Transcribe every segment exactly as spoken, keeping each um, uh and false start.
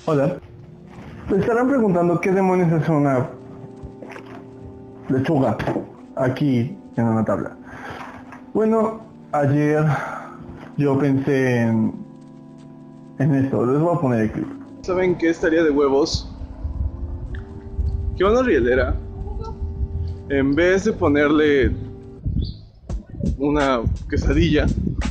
Hola. Se estarán preguntando qué demonios es una lechuga aquí en una tabla. Bueno, ayer yo pensé en, en esto. Les voy a poner el clip. ¿Saben qué estaría de huevos? Que una rielera, en vez de ponerle una quesadilla,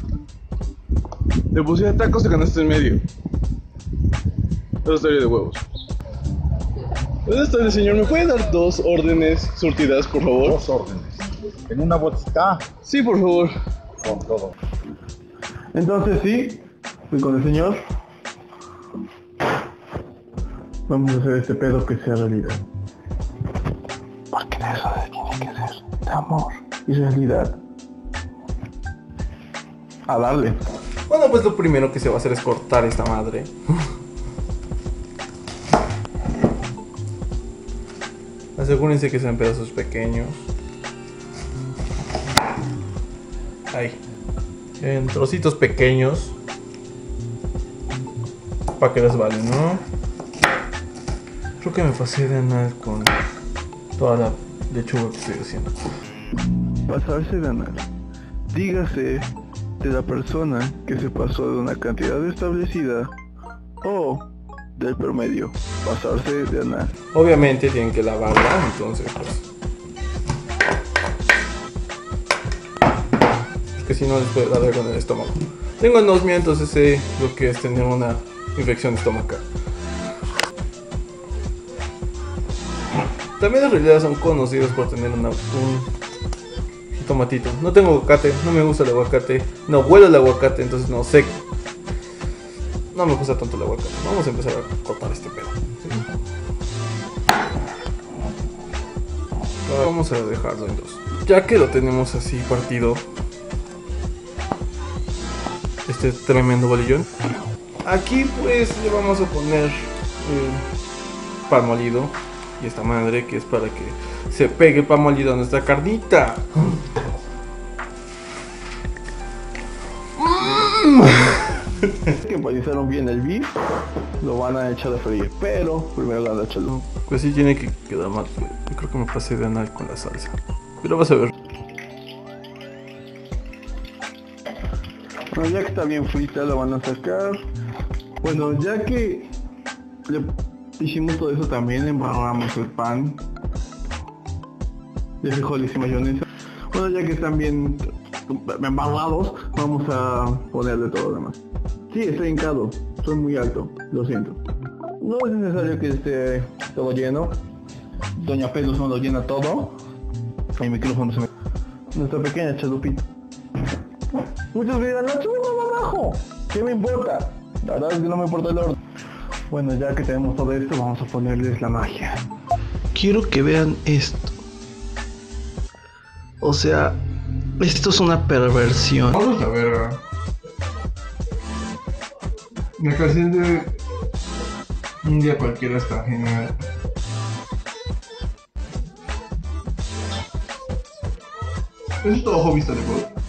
le pusiera tacos de canasta en medio. Eso estaría de huevos. Buenas tardes, señor. ¿Me puede dar dos órdenes surtidas, por favor? Dos órdenes. ¿En una bolsita? Sí, por favor. Con todo. Entonces sí, fui con el señor. Vamos a hacer este pedo que sea realidad. Porque eso tiene que ser de amor y realidad. A darle. Bueno, pues lo primero que se va a hacer es cortar esta madre. Asegúrense que sean pedazos pequeños. Ahí. En trocitos pequeños. Para que les vale, ¿no? Creo que me pasé de anal con toda la lechuga que estoy haciendo. Pasarse de anal. Dígase de la persona que se pasó de una cantidad establecida o del promedio. Pasarse de anal. Obviamente tienen que lavarla, entonces pues. Porque si no les puede dar algo en el estómago. Tengo anosmia, entonces sé lo que es tener una infección estomacal. También las realidades son conocidas por tener una, un tomatito. No tengo aguacate, no me gusta el aguacate. No huelo el aguacate, entonces no sé. No me gusta tanto el aguacate. Vamos a empezar a cortar este pedo. ¿Sí? Ahora vamos a dejarlo en dos. Ya que lo tenemos así partido, este tremendo bolillón, aquí pues le vamos a poner el pan molido. Y esta madre que es para que se pegue el pan molido a nuestra carnita. Que empanizaron bien el beef, lo van a echar a freír, pero primero lo van a echarlo. Pues sí tiene que quedar más. Yo creo que me pasé de anal con la salsa. Pero vas a ver. Bueno, ya que está bien frita lo van a sacar. Bueno, ya que le hicimos todo eso, también embarramos el pan de frijoles y mayonesa. Bueno, ya que están bien embarrados, vamos a ponerle todo lo demás. Sí, estoy hincado, soy muy alto, lo siento. No es necesario que esté todo lleno. Doña Pelos no lo llena todo. El micrófono se me... Nuestra pequeña chalupita. Muchos dirán, la chupa abajo. ¿Qué me importa? La verdad es que no me importa el orden. Bueno, ya que tenemos todo esto, vamos a ponerles la magia. Quiero que vean esto. O sea, esto es una perversión. Vamos a ver. La canción de un día cualquiera está genial. Es todo hobby de